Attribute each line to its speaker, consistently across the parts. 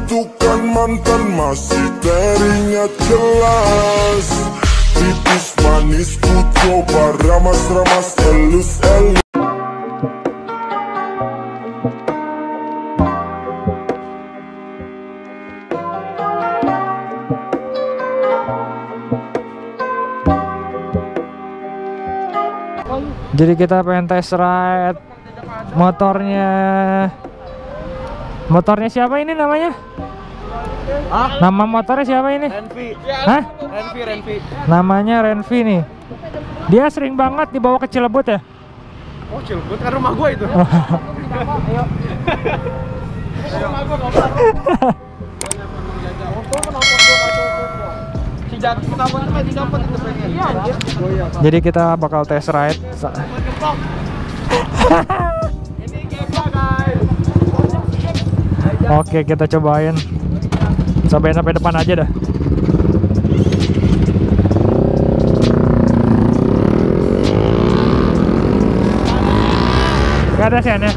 Speaker 1: Itu kan mantan masih teringat jelas. Tipis manis ku coba ramas-ramas elus-elus.
Speaker 2: Jadi kita pengen test ride motornya siapa ini namanya? Nama motornya siapa ini?
Speaker 3: Renvi.
Speaker 2: Hah?
Speaker 3: Renvi.
Speaker 2: Namanya Renvi nih. Dia sering banget dibawa ke Cilebut ya?
Speaker 3: Oh, Cilebut kan rumah gua itu. Ayo.
Speaker 2: Jadi kita bakal test ride. Oke, kita cobain sampai depan aja dah. Gak ada sennya.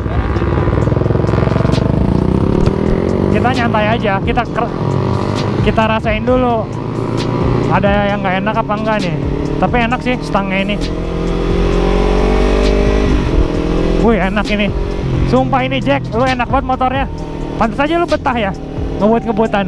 Speaker 2: Kita nyantai aja, kita rasain dulu. Ada yang nggak enak apa enggak nih? Tapi enak sih stangnya ini. Wih, enak ini. Sumpah ini Jack, lu enak banget motornya. Pantas aja lu betah ya ngebut-ngebutan.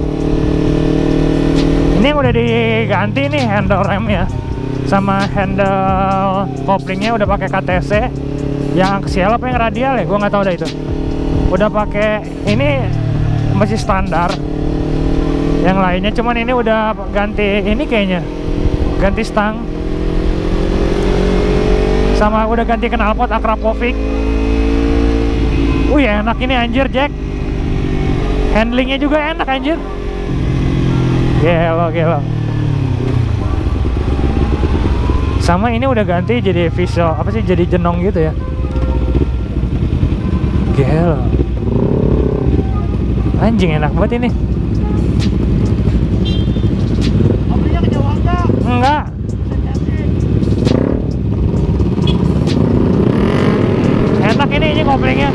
Speaker 2: Ini yang udah diganti nih handle remnya sama handle koplingnya udah pakai KTC. Yang aksial apa yang radial ya? Gua nggak tahu dah itu. Udah pakai ini masih standar. Yang lainnya cuman ini udah ganti ini kayaknya. Ganti stang. Sama udah ganti knalpot Akrapovic. Wih, enak ini anjir Jack. Handlingnya juga enak anjir. Gelo. Sama ini udah ganti jadi visual apa sih, jadi jenong gitu ya. Gelo. Anjing enak banget ini.
Speaker 3: Koplingnya kejauhan enggak?
Speaker 2: Enggak. Enak ini koplingnya.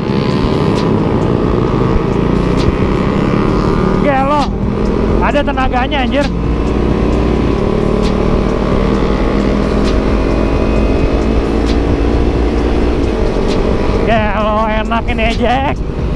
Speaker 2: Gelo. Ada tenaganya anjir. Gelo, enak ini Jack.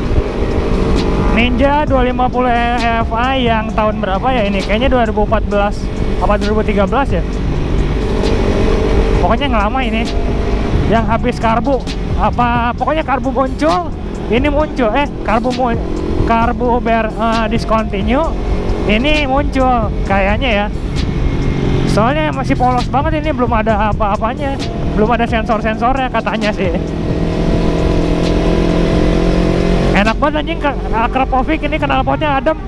Speaker 2: Ninja 250 FI yang tahun berapa ya ini? Kayaknya 2014 apa 2013 ya? Pokoknya yang lama ini. Yang habis karbu apa pokoknya karbu muncul, ini muncul karbu discontinue, ini muncul kayaknya ya. Soalnya masih polos banget ini, belum ada apa-apanya, belum ada sensor-sensornya katanya sih. Enak banget anjing, Akrapovic ini knalpotnya adem.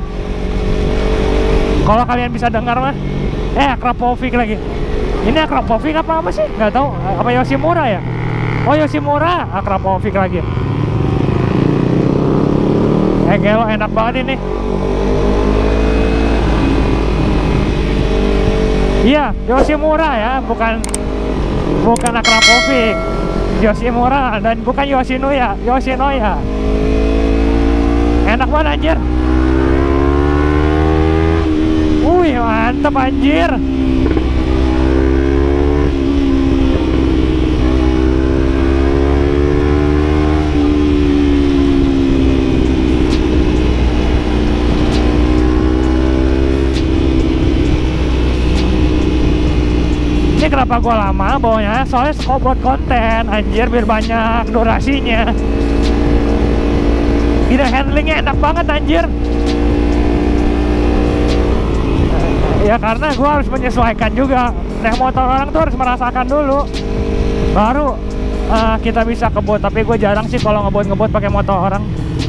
Speaker 2: Kalau kalian bisa dengar mah. Akrapovic lagi. Ini Akrapovic apa sih? Nggak tahu. Apa Yoshimura ya? Oh, Yoshimura, Akrapovic lagi. Gelo, enak banget ini. Iya, Yoshimura ya, bukan Akrapovic. Yoshimura dan bukan Yoshinoya. Enak banget anjir. Wih, mantep anjir. Ini kenapa gua lama bawanya? Soalnya buat konten anjir, biar banyak durasinya. Gila, handlingnya enak banget anjir. Ya karena gue harus menyesuaikan juga. Naik motor orang tuh harus merasakan dulu, baru kita bisa kebut. Tapi gue jarang sih kalau ngebut pakai motor orang.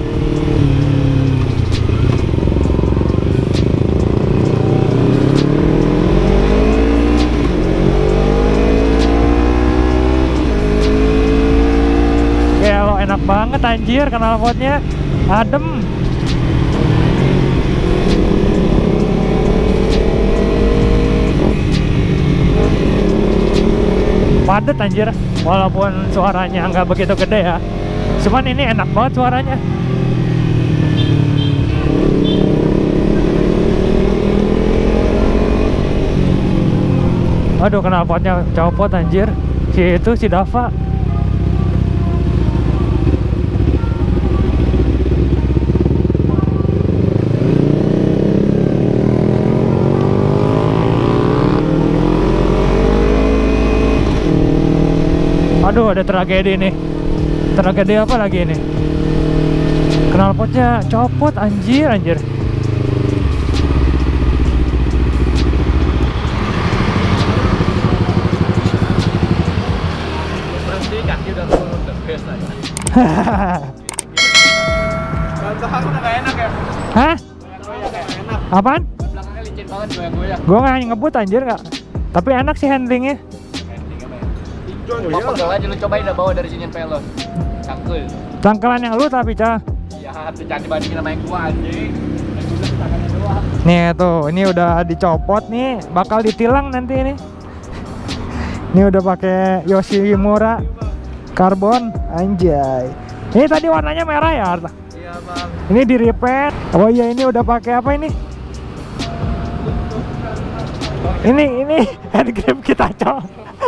Speaker 2: Gelo, enak banget anjir knalpotnya. Adem. Padet anjir. Walaupun suaranya nggak begitu gede ya, cuman ini enak banget suaranya. Aduh, knalpotnya copot anjir. Si Dava. Aduh, ada tragedi nih. Tragedi apa lagi ini? Knalpotnya copot anjir.
Speaker 3: Berhenti kaki udah turun the best aja. Ban belakang udah gak enak ya?
Speaker 2: Hah?
Speaker 3: Goyang gak enak.
Speaker 2: Apaan?
Speaker 3: Belakangnya licin banget goyang-goyang.
Speaker 2: Gua nggak ngebut anjir nggak. Tapi enak sih handlingnya.
Speaker 3: Coba pegel aja lu, cobain dah bawa dari sini sampai lo. Cangkul.
Speaker 2: Cangkelan yang lu tapi Cah.
Speaker 3: Ya, jangan dibandingin sama yang gua anjing. Yang gua tangannya doang.
Speaker 2: Nih tuh, ini udah dicopot nih, bakal ditilang nanti ini. Ini udah pakai Yoshimura karbon, anjay. Ini tadi warnanya merah ya?
Speaker 3: Iya, Bang.
Speaker 2: Ini di repair. Oh iya, ini udah pakai apa ini? Ini hand grip kita, Cok.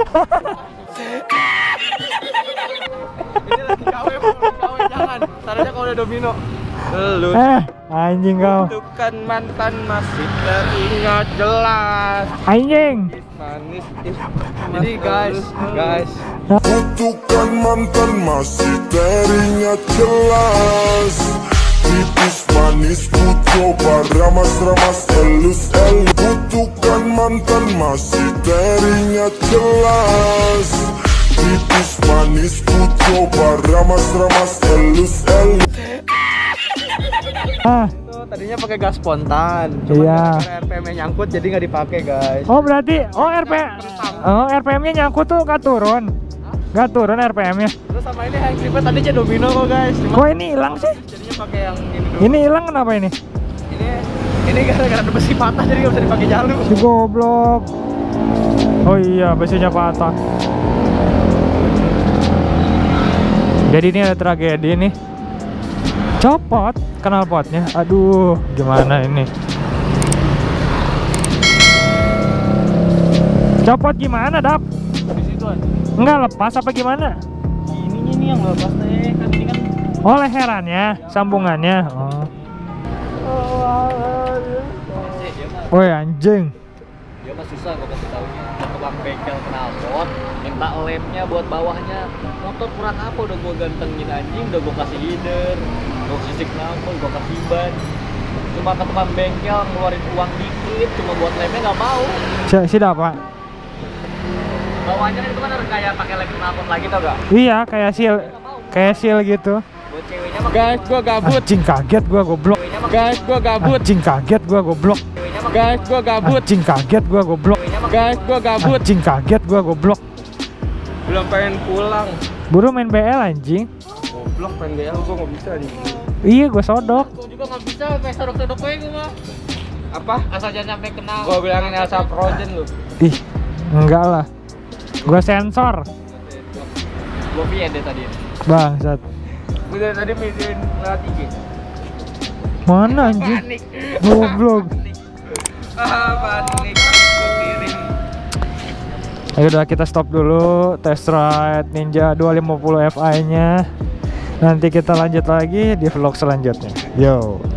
Speaker 3: Ini lagi KW, jangan. Taranya kalau udah domino. Lu
Speaker 2: Anjing kau.
Speaker 3: bukan mantan masih teringat jelas.
Speaker 2: Anjing.
Speaker 3: Manis. Jadi guys.
Speaker 1: Kutukan mantan masih teringat jelas. Tipis manis ku coba ramas-ramas elus-elus. Kutukan mantan masih teringat jelas. Tipis manis ku coba ramas-ramas elus-elus.
Speaker 3: Itu tadinya pakai gas spontan. Cuma
Speaker 2: Iya.
Speaker 3: RPM-nya nyangkut jadi nggak dipakai, guys.
Speaker 2: Oh berarti, RPM-nya nyangkut tuh gak turun. Gak turun RPM-nya.
Speaker 3: Terus sama ini hand gripnya tadi domino kok, guys. Cuma
Speaker 2: Kok ini hilang sih?
Speaker 3: jadinya pakai yang ini dulu.
Speaker 2: Ini hilang kenapa ini?
Speaker 3: Ini gara-gara ada besi patah jadi nggak bisa dipakai jalur.
Speaker 2: Si goblok. Oh iya, besinya patah. Jadi ini ada tragedi nih. Copot knalpotnya. Aduh, gimana ini? Copot gimana, Dap?
Speaker 3: Di situ aja.
Speaker 2: Enggak lepas apa gimana?
Speaker 3: Ininya nih yang lepas nih, kan ini kan.
Speaker 2: Oh, leherannya, sambungannya. Oh. Woi anjing.
Speaker 3: Dia mah susah gua kasih taunya. Ke bang bengkel knalpot, minta lemnya buat bawahnya. Motor kurang apa udah gua gantengin anjing, udah gua kasih header, gua kasih knalpot, gua kasih ban. Cuma ke tukang bengkel ngeluarin uang dikit, cuma buat lemnya nggak mau.
Speaker 2: Si Dapa.
Speaker 3: Bawahnya itu kan harus kayak pakai lem knalpot lagi tau gak?
Speaker 2: Iya, kayak seal gitu.
Speaker 3: Buat ceweknya mah guys, gua gabut.
Speaker 2: Anjing kaget gua goblok.
Speaker 3: Guys, gua gabut.
Speaker 2: Anjing kaget gua goblok.
Speaker 3: Guys, gua gabut.
Speaker 2: Anjing kaget gua goblok.
Speaker 3: Guys, gua gabut.
Speaker 2: Anjing kaget gua goblok.
Speaker 3: Belum pengen pulang.
Speaker 2: Buru main BL anjing.
Speaker 3: Goblok pengen BL gua nggak bisa nih.
Speaker 2: Iya, gua sodok.
Speaker 3: Gua juga nggak bisa kayak sodok-sodok gue gua mah. Apa? Asal jangan sampai kena. Gua bilangin Elsa Frozen lu.
Speaker 2: Ih, enggak lah. Gua sensor.
Speaker 3: Gua pian deh tadi.
Speaker 2: Bangsat.
Speaker 3: Gua dari tadi mikirin lewat IG.
Speaker 2: Mana anjing?
Speaker 3: Panik.
Speaker 2: Goblok.
Speaker 3: Panik. Gua kirim.
Speaker 2: Ayo udah, kita stop dulu test ride Ninja 250 Fi nya. Nanti kita lanjut lagi di vlog selanjutnya. Yo.